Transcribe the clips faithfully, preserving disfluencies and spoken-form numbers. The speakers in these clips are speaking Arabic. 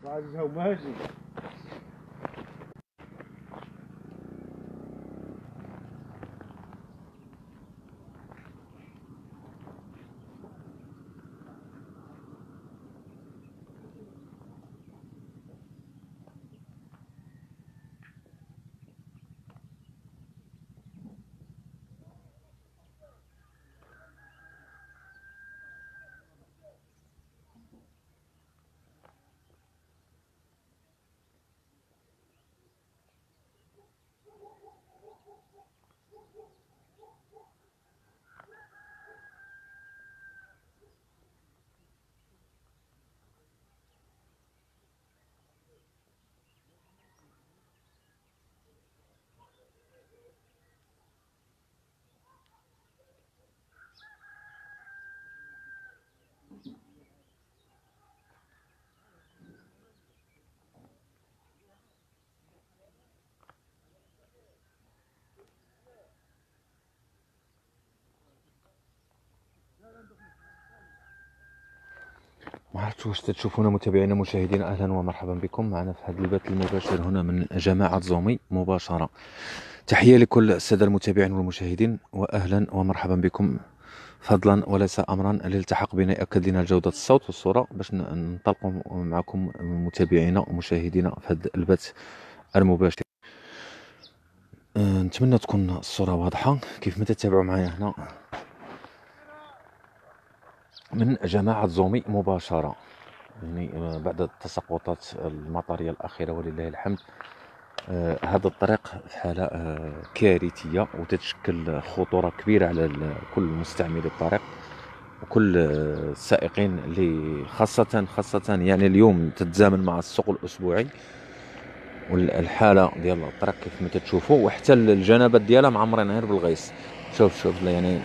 ماشي. ما عرفتش واش تشوفونا متابعينا مشاهدينا، اهلا ومرحبا بكم معنا في هذا البث المباشر هنا من جماعه زومي مباشره. تحيه لكل الساده المتابعين والمشاهدين، واهلا ومرحبا بكم. فضلا وليس امرا للالتحاق بنا ياكد لنا جوده الصوت والصوره باش ننطلقوا معكم متابعينا ومشاهدينا في هذا البث المباشر. أه نتمنى تكون الصوره واضحه كيف ما تتابعوا معايا هنا من جماعه زومي مباشره. يعني بعد التساقطات المطريه الاخيره ولله الحمد، آه هذا الطريق في حاله آه كارثيه، وتتشكل خطوره كبيره على كل مستعملي الطريق وكل آه السائقين اللي خاصه خاصه يعني اليوم تتزامن مع السوق الاسبوعي، والحاله ديال الطريق كيف ما تشوفوا، وحتى الجنبات ديالها معمرين غير بالغيس. شوف شوف يعني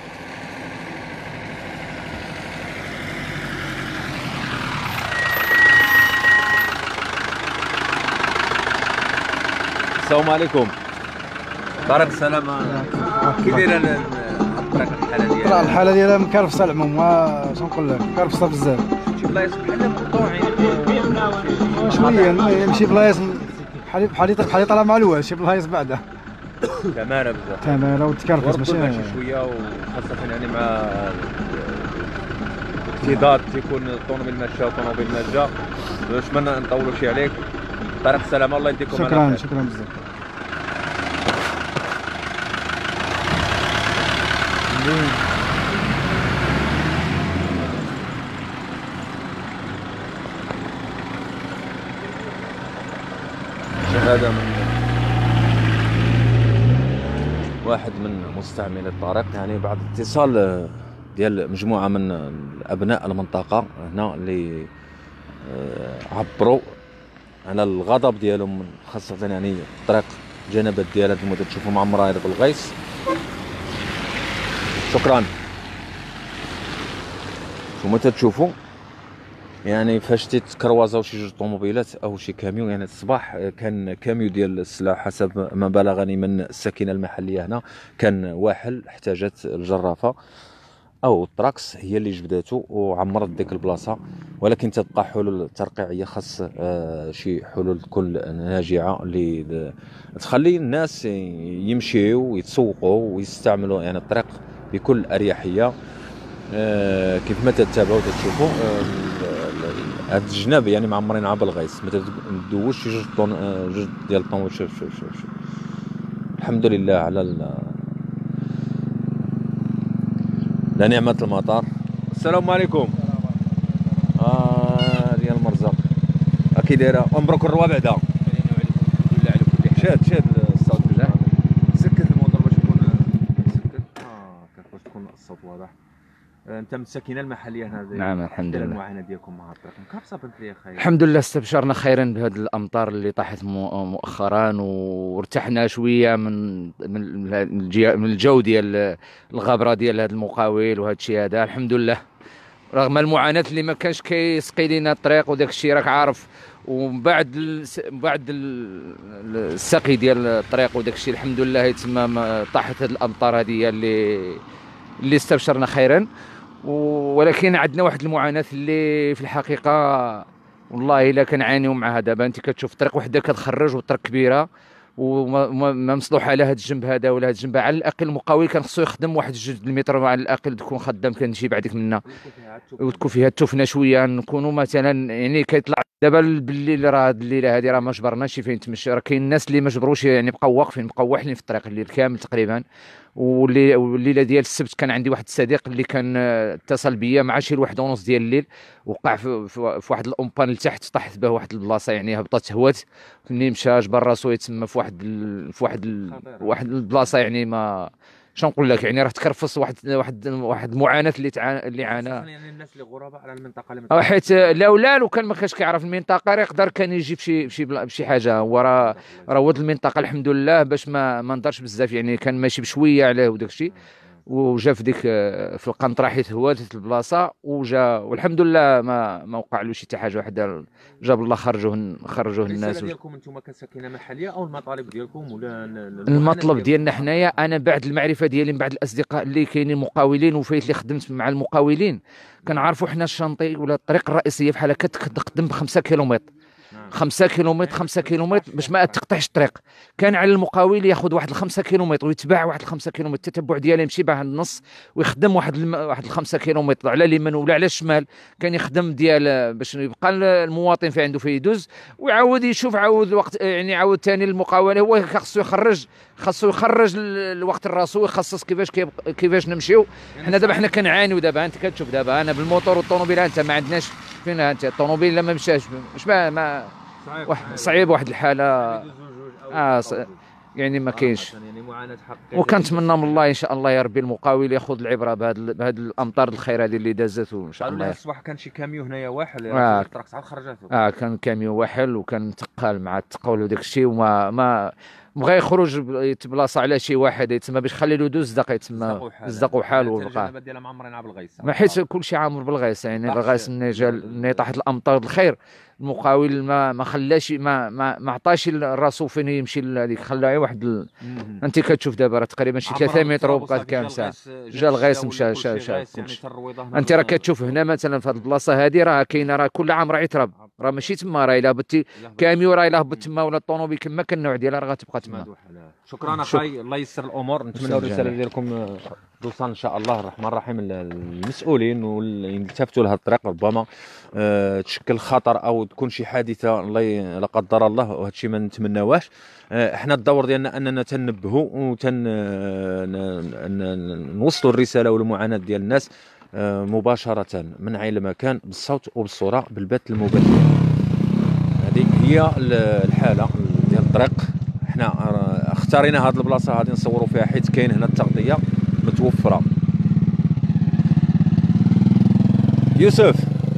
السلام عليكم. طارق السلامة. كي دايره الطريق الحاله ديالها؟ الطريق الحاله ديالها مكرفسه العموم، ما شنو نقول لك، مكرفسه بزاف. شي بلايص بحال مقطوعين شويه، يمشي بلايص بحال بحال بحال يطلع مع الواش، شي بلايص بعدا تماره بزاف تماره وتكرفس ماشي ماشي شويه، وخاصه يعني مع اكتضاد تيكون الطوموبيل ماشيه والطوموبيل ما جا. باش ما نطولوش عليك، طريق السلامه الله يديكم على شكرا خير. شكرا بزاف. شهاده من واحد من مستعملي الطريق، يعني بعد اتصال ديال مجموعه من ابناء المنطقه هنا اللي عبروا على الغضب ديالهم، خاصه يعني الطريق الجنبات ديالها كما تشوفوا معمره بالغيس. شكرا. كما تشوفوا يعني فاش تتكروازاو شي جوج طوموبيلات او شي كاميو، يعني الصباح كان كاميو ديال السلاح حسب ما بلغني من الساكنه المحليه هنا، كان واحل احتاجت الجرافه او التراكس هي اللي جبدته وعمرت ديك البلاصه، ولكن تبقى حلول ترقيعيه، خاص آه شي حلول تكون ناجعه اللي تخلي الناس يمشيو ويتسوقوا ويستعملوا يعني الطريق بكل اريحيه. آه كيف ما تتابعوا تشوفوا آه هاد الجناب يعني معمرين عا بالغيس، ما تدوش شي جوج طون آه جوج ديال الطون. شوف شوف شوف شوف الحمد لله على لا نعمة المطار. السلام عليكم. اه ديال المرزق اكيد دايره مبروك الروا بعدا. شاد شاد الصوت بالله، سكت الموتور باش يكون سكت. اه باش تكون الصوت واضح. انت من الساكنه المحليه هنا؟ نعم الحمد لله. المعاناه ديالكم مع الطريق مكرفصه بنت لي خير؟ الحمد لله استبشرنا خيرا بهذه الامطار اللي طاحت مؤخرا، وارتحنا شويه من من من الجو ديال الغبره ديال هذا المقاول وهذا الشيء هذا. الحمد لله رغم المعاناه اللي ما كانش كيسقي لنا الطريق وداك الشيء راك عارف، ومن بعد بعد السقي ديال الطريق وداك الشيء الحمد لله يتم طاحت هذه الامطار هذه اللي اللي استبشرنا خيرا. ولكن عندنا واحد المعاناه اللي في الحقيقه والله الا كنعانيو معها. دابا انت كتشوف طريق وحده كتخرج وطريق كبيره وما ما مصلوحه لا هذا الجنب هذا ولا هذا الجنب. على الاقل المقاول كان خصو يخدم واحد جوج المتر على الاقل تكون خدام كنمشي بعدك منا وتكون فيها التفنه شويه. نكونوا مثلا يعني كيطلع دابا بالليل راه هاد الليله هذه راه ما جبرناش فين تمشي. راه كاين الناس اللي ما جبروش يعني بقاو واقفين بقاو واحلين في الطريق الليل كامل تقريبا. واللي والليله ديال السبت كان عندي واحد الصديق اللي كان آه، اتصل بيا مع شي الواحد ونص ديال الليل، وقع في, في, في واحد الامبان لتحت طاحت به واحد البلاصه يعني هبطت هوات. فني مشى جبر راسو يتسمى في واحد ال... في واحد ال... واحد البلاصه يعني ما شنو نقول لك يعني راه تكرفص واحد واحد واحد المعاناه اللي تعانى اللي عانى. يعني الناس اللي غرباء على المنطقه اللي أو حيت لولا لو كان ما كانش كيعرف المنطقه راه يقدر كان يجي بشي بشي بلا- بشي حاجه. هو راه راه ود المنطقه الحمد لله باش ما ما نضرش بزاف يعني كان ماشي بشويه عليه وداك الشيء. وجا في ديك في القنطره حيت هوات البلاصه وجا والحمد لله ما ما وقع له شي حتى حاجه وحده. جاب الله خرجوه خرجوه الناس. الرساله ديالكم انتم كساكنه محليه او المطالب ديالكم ولا ال- ال- المطلب المعاناة ديالنا ديالكم؟ حنايا انا بعد المعرفه ديالي من بعد الاصدقاء اللي كاينين مقاولين وفايت اللي خدمت مع المقاولين كنعرفوا حنا الشانطي ولا الطريق الرئيسيه بحال هكا تخدم ب خمسة كيلومتر. نعم. خمسة كيلومتر خمسة كيلومتر باش ما تقطعش الطريق. كان على المقاول ياخذ واحد الخمسة كيلومتر ويتبع واحد الخمسة كيلومتر التتبع ديالو يمشي بها النص ويخدم واحد الم... واحد الخمسة كيلومتر على اليمين ولا على الشمال. كان يخدم ديال باش يبقى المواطن في عنده فيه يدوز ويعاود يشوف عاود الوقت يعني عاود ثاني المقاول هو خاصو يخرج خاصو يخرج ال- الوقت الراسو ويخصص كيفاش كيبق- كيفاش نمشيو. حنا دابا حنا كنعانيو دابا انت كتشوف دابا انا بالموتور والطوموبيل انت ما عندناش فين انت الطوموبيل لما مشاش مش ما, ما واحد صعيب واحد الحاله اه ص- يعني ما كاينش. يعني معاناه حقيقيه. وكنتمنى من الله ان شاء الله يا ربي المقاول ياخذ العبره بهذه بهذه الامطار الخير هذه اللي دازت وان شاء قالوا لي الله. الصباح كان شي كاميو هنايا واحد آه. الطريق صعب خرجاته. اه كان كاميو واحل وكان تقال مع التقول وداك الشيء وما ما بغى يخرج ب- يتبلاصى على شي واحد يتسمى باش يخلي له دوز دقه يتسمى يصدقوا حاله وبقى. الجنبات ديالها معمرين بالغيث. ما حيت كل شيء عامر بالغيث يعني الغيث ملي جا ملي طاحت الامطار الخير المقاول ما ما خلاش ما ما, ما عطاش راسو فين يمشي لهذيك خلاه واحد ال... انت كتشوف دابا راه تقريبا شي ثلاثة متر وبقات كامسه. جا الغيث مشى شا شا كلشي. انت راه كتشوف هنا مثلا في هذه البلاصه هذه راه كاينه راه كل عام راه يتراب راه ماشي تما راه الا هبطتي كاميو راه الا هبط تما ولا الطوموبيل كما كان النوع ديالها راه غتبقى تما. شكرا اخاي الله ييسر الامور. نتمنى الرساله ديالكم توصل ان شاء الله الرحمن الرحيم للمسؤولين واللي يلتفتوا لهذا الطريق. ربما آه، تشكل خطر او تكون شي حادثه الله ي- لا قدر الله وهذا الشيء ما نتمناوهش. آه، احنا الدور ديالنا اننا تنبهوا وتن آه، ن- ن- نوصلوا الرساله والمعاناه ديال الناس آه، مباشره من عين المكان بالصوت وبالصوره بالبث المباشر. هذه هي ال- الحاله ديال الطريق. احنا آه، اختارينا هذه البلاصه هذه نصوروا فيها حيت كاين هنا التغطيه متوفره. يوسف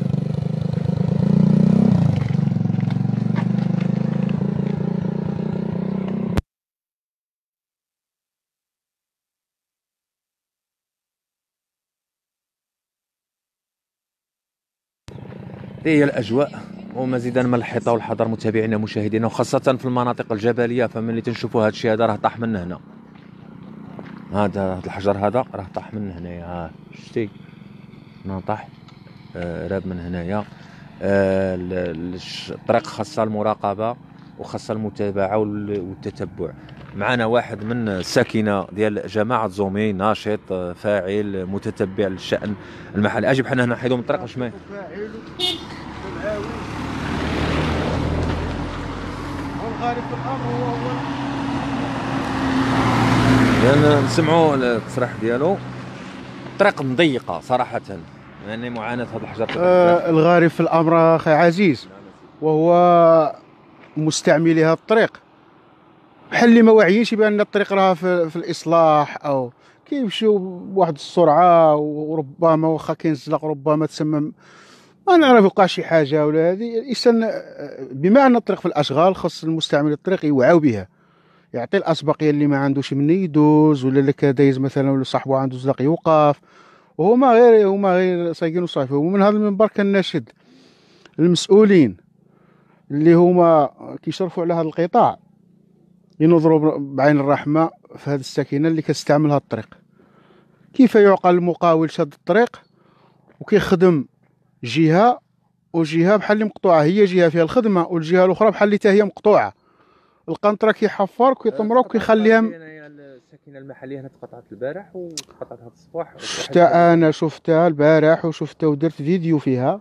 هذه هي الاجواء ومزيدا من الحيطه والحذر متابعينا ومشاهدينا وخاصه في المناطق الجبليه. فملي تنشوفوا هذا الشيء هذا راه طاح من هنا. هذا هذا الحجر هذا راه طاح من هنايا. ها شتي هنا طاح آه راب من هنايا. آه ال- ال- الش- الطريق خاصها المراقبه وخاصها المتابعه وال- والتتبع. معنا واحد من الساكنه ديال جماعه زومي ناشط آه، فاعل متتبع للشان المحلي. اجي بحال هنا نحيدو من الطريق واش ما والغالب في الامر هو هو لان نسمعوا التصريح ديالو. الطريق مضيقه صراحه يعني معاناه هذا الحجر. آه الغارب في الامر اخي عزيز وهو مستعملي هذا الطريق بحال اللي ما واعيينش بان الطريق راه في, في الاصلاح او كيمشيو بواحد السرعه وربما واخا كاين الزلق ربما تسمى ما نعرف يوقع شي حاجه ولا هذه الانسان. بما ان الطريق في الاشغال خص المستعمل الطريق يوعاو بها يعطي الاسبقيه اللي ما عندوش مني يدوز ولا اللي كدايز مثلا ولا صاحبه عنده زلق يوقف. وهما غير هما غير سايقين وصافي. ومن هذا المنبر كناشد المسؤولين اللي هما كيشرفوا على هذا القطاع ينظروا بعين الرحمه في هذه الساكنه اللي كتستعمل هذا الطريق. كيف يعقل المقاول شاد الطريق وكيخدم جهه وجهه بحال اللي مقطوعه، هي جهه فيها الخدمه والجهه الاخرى بحال اللي حتى هي مقطوعه. القنطره كيحفر وكيطمرو وكيخليها. انايا الساكنه المحليه هنا تقطعت البارح وتقطعت هذا الصباح. شفتها انا، شفتها البارح وشفتها ودرت فيديو فيها.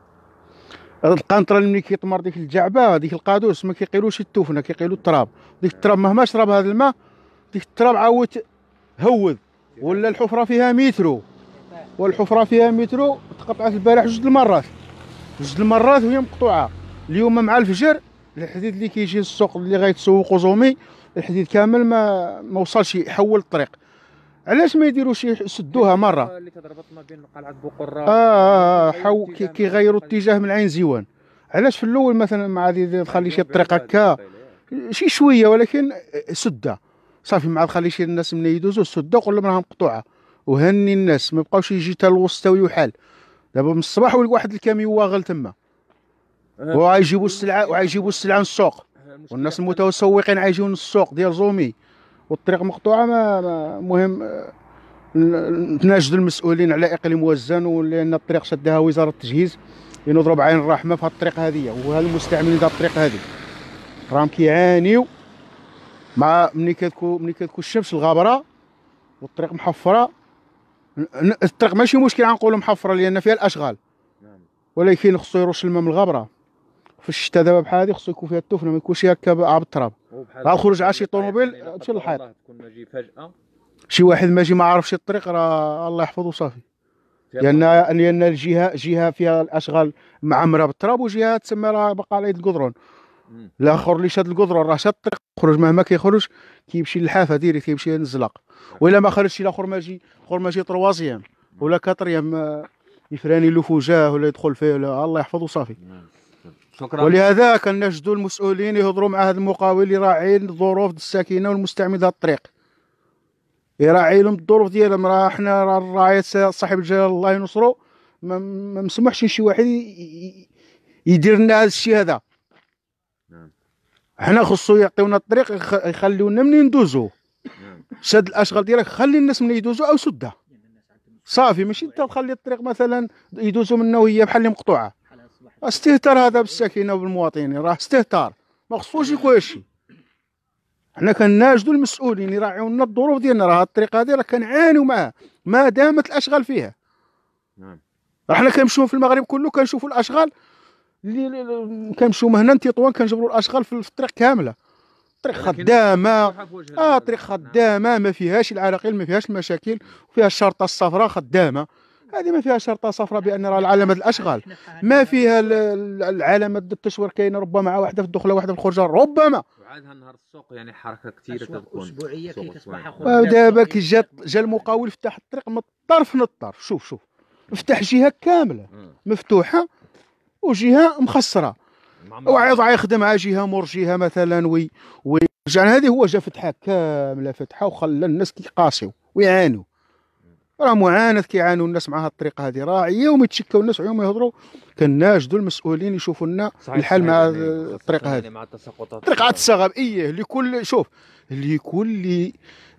القنطره اللي ملي كيطمر ديك الجعبه ديك القادوس ما كيقيلوش التوفنه، كيقيلوا التراب. ديك التراب مهما شرب هذا الماء ديك التراب عاود هوذ، ولا الحفره فيها مترو، والحفره فيها مترو تقطعت البارح جوج المرات، جوج المرات وهي مقطوعه. اليوم مع الفجر الحديد اللي كيجي للسوق اللي غيتسوقوا زومي الحديد كامل ما ما وصلش يحول الطريق. علاش ما يديروش يسدوها مره؟ اللي تضربت ما بين قلعه بقره. اه اه حو كيغيروا الاتجاه من عين زيوان. علاش في الاول مثلا ما عاد تخلي شي طريق هكا شي شويه ولكن سده صافي، ما عاد تخلي شي الناس من يدوزوا سده وقول لهم راها مقطوعه وهني الناس ما بقاوش يجي حتى الوسط ويحال. دابا من الصباح ولي واحد الكاميو واغل تما وغايجيبوا السلعه وغايجيبوا السلعه من السوق، والناس المتسوقين غايجيو من السوق ديال زومي والطريق مقطوعه. ما, ما مهم نتناشدوا المسؤولين على اقليم وزان، ولان الطريق شدها وزاره التجهيز ينظروا بعين الرحمه في هذه الطريق هذه وهاد المستعملين ديال الطريق هذه راهم كيعانيو. مع ملي كتكون ملي كتكون الشمس الغابره والطريق محفره. الطريق ماشي مشكل غنقولوا محفره لان فيها الاشغال، ولكن خصو يرش الماء من الغابره. في الشتاء دابا بحال هذه خصو يكون فيها التفنه، ما يكونش هكا عاب التراب غنخرج على شي طوموبيل تمشي للحيط. تكون ماجي فجاه شي واحد ماجي ما عارفش الطريق راه الله يحفظه صافي. لان لان الجهه جهه فيها الاشغال معمره بالتراب وجهه تسمى راه باقا على يد القدرون. الاخر اللي شاد القدرون راه شاد الطريق خرج، مهما كيخرج كيمشي للحافه ديريكت كيمشي للزلاق. والا ما خرجش الاخر ماجي اخر ماجي طروازيام ولا كاتريام يفراني له فوجاه ولا يدخل فيه ولا الله يحفظه صافي. شكرا. ولهذا كناشدوا المسؤولين يهضروا مع هذا المقاول يراعي الظروف الساكنه والمستعمل هذا الطريق، يراعي لهم الظروف ديالهم. راه حنا راه الراعي صاحب الجلاله الله ينصرو ما, ما مسموحش شي واحد يدير لنا هذا الشيء هذا. حنا خصو يعطيونا الطريق يخليونا منين ندوزو. شاد الاشغال ديالك خلي الناس من يدوزو او سدها صافي، ماشي انت تخلي الطريق مثلا يدوزو منه وهي بحال اللي مقطوعه. استهتار هذا بالساكنه وبالمواطنين، راه استهتار ما خصوش يكون هادشي. حنا كناشدوا المسؤولين يراعيو لنا الظروف ديالنا. راه الطريق هذه راه كنعانيو معها ما دامت الاشغال فيها. نعم. راه حنا كنمشيو في المغرب كله كنشوفوا الاشغال اللي كنمشيو من هنا لتطوان كنجبروا الاشغال في الطريق كامله. طريق خدامه اه طريق خدامه ما فيهاش العراقيل ما فيهاش المشاكل وفيها الشرطه الصفراء خدامه. هذه ما فيها شرطه صفراء بان راه العلامه الاشغال ما فيها العلامه التشوير كاينه ربما واحده في الدخله واحده في الخرجه ربما. وعادها نهار السوق يعني حركه كثيره تكون اسبوعيه كي تصبح. ودابا كي جا جا المقاول فتح الطريق من الطرف للطرف. شوف شوف فتح جهه كامله مفتوحه وجهه مخسره وعايض يخدم على جهه مور جهه مثلا وي ويرجع. هذه هو جا فتحها كامله فتحها وخلى الناس كيقاسيو ويعانوا. راه معاناه كيعانوا الناس مع هذه الطريقه هذه. راه يوم يتشكاو الناس ويوم يهضروا كناشدوا المسؤولين يشوفوا لنا الحل مع يعني الطريقه هذه. مع التساقطات طريقه التساغب ايه لكل شوف لكل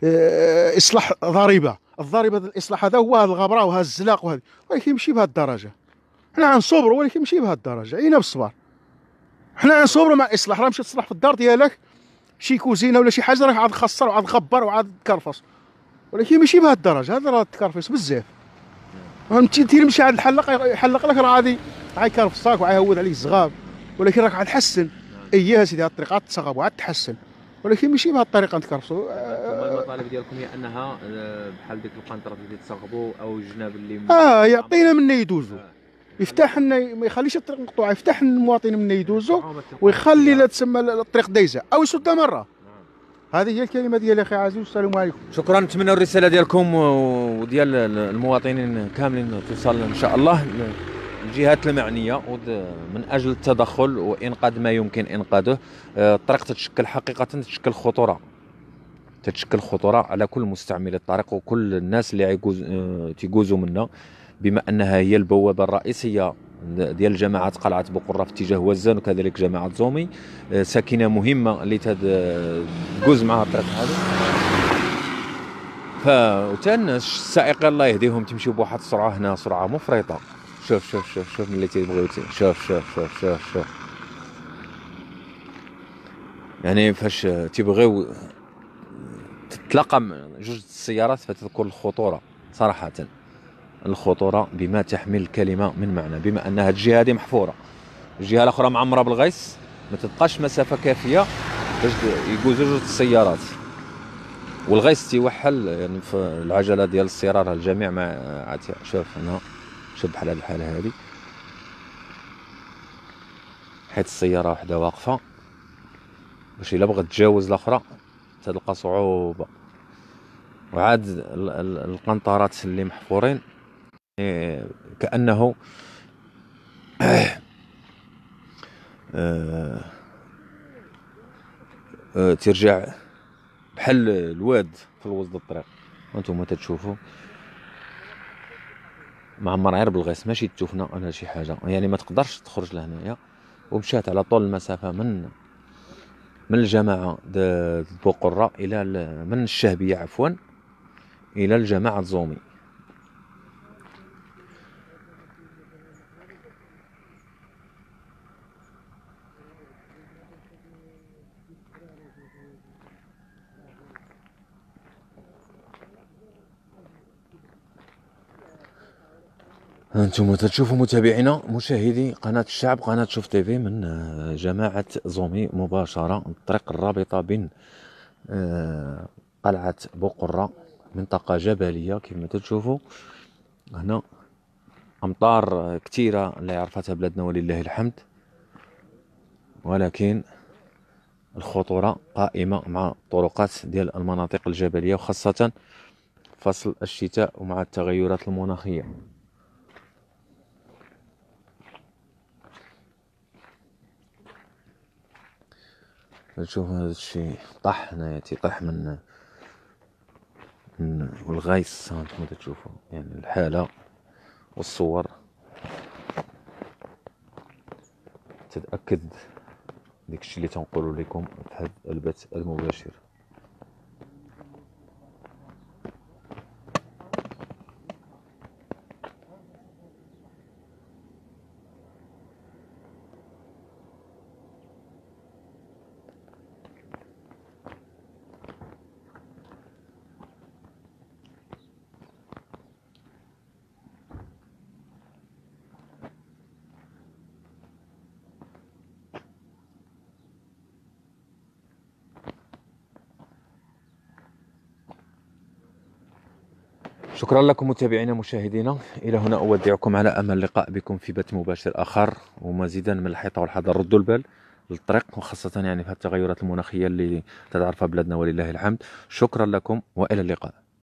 آه اصلاح ضريبه. الضريبه الاصلاح هذا هو هذا الغبره وهذا الزلاق وهذا، ولكن ماشي بهذه الدرجه. حنا غنصبروا ولكن ماشي بهذه الدرجه. عينا بالصبر. حنا غنصبروا مع الاصلاح. راه مشيت تصلح في الدار ديالك شي كوزينه ولا شي حاجه راه عاد خسر وعاد غبر وعاد كرفص، ولكن ماشي بهذه الدرجه. هذا راه تكرفص بزاف. فهمتي تيمشي عند الحلاق يحلق لك راه غادي غيكرفصك وغيهود عليك الزغاب، ولكن راك عاد تحسن. اييه سيدي هذه الطريقه تسغب وعاد تحسن، ولكن ماشي بهذه الطريقه نتكرفصوا. المطالب ديالكم هي انها بحال ديك القنطره اللي تسغبوا او الجناب اللي اه يعطينا من يدوزوا. يفتح لنا ما يخليش الطريق مقطوعه، يفتح المواطنين من يدوزوا ويخلي لا تسمى الطريق دايزه او يسدها مره. هذه هي الكلمه ديالي اخي عزيز والسلام عليكم. شكرا. نتمنى الرساله ديالكم وديال المواطنين كاملين توصل ان شاء الله الجهات المعنيه من اجل التدخل وانقاذ ما يمكن انقاذه. الطريق تتشكل حقيقه تتشكل خطوره تتشكل خطوره على كل مستعملي الطريق وكل الناس اللي تيجوزوا منا، بما انها هي البوابه الرئيسيه ديال جماعه قلعه بقره في اتجاه وزان وكذلك جماعه زومي، ساكنه مهمه اللي تجوز معها الطريق هذا. فوتان السائقين الله يهديهم تمشيو بواحد السرعه هنا سرعه مفرطه شوف شوف شوف شوف ملي تيبغيو شوف شوف شوف شوف شوف يعني فاش تيبغيو تتلاقى جوج السيارات فتذكر الخطورة صراحة، الخطورة بما تحمل الكلمة من معنى، بما أن هاد الجهة هادي محفورة، الجهة الأخرى معمرة بالغيس، ما تبقاش مسافة كافية باش يجوزو جوج السيارات، والغيس تيوحل يعني في العجلة ديال السيارة، راه الجميع ما عاد. شوف هنا شوف بحال هاد الحالة هادي، حيت السيارة وحدة واقفة باش إلا بغات تجاوز الأخرى تلقى صعوبة. وعاد القنطرات اللي محفورين كأنه آه آه ترجع بحال الواد في الوسط الطريق، وانتم تتشوفوا معمر غير بالغيس، ماشي تشوفنا انا شي حاجه، يعني ما تقدرش تخرج لهنايا. ومشات على طول المسافه من من الجماعه د بوقره الى من الشهبيه عفوا الى الجماعه زومي. انتم تشوفوا متابعينا مشاهدي قناة الشعب قناة شوف تيفي من جماعة زومي مباشرة، الطريق الرابطة بين قلعة بوقرة، منطقة جبلية كما تشوفوا هنا، أمطار كثيرة اللي عرفتها بلادنا ولله الحمد، ولكن الخطورة قائمة مع الطرقات ديال المناطق الجبلية، وخاصة فصل الشتاء ومع التغيرات المناخية. نشوف هذا الشيء طاح هنايا، تيطيح من من والغيس هانتوما تشوفوا يعني الحالة والصور تتأكد ديك الشيء اللي تنقول لكم في هذا البث المباشر. شكرا لكم متابعينا مشاهدينا، الى هنا اودعكم على امل اللقاء بكم في بث مباشر اخر، ومزيدا من الحيطه والحذر، ردوا البال للطريق، وخاصه يعني في التغيرات المناخيه اللي تتعرفها بلادنا ولله الحمد. شكرا لكم والى اللقاء.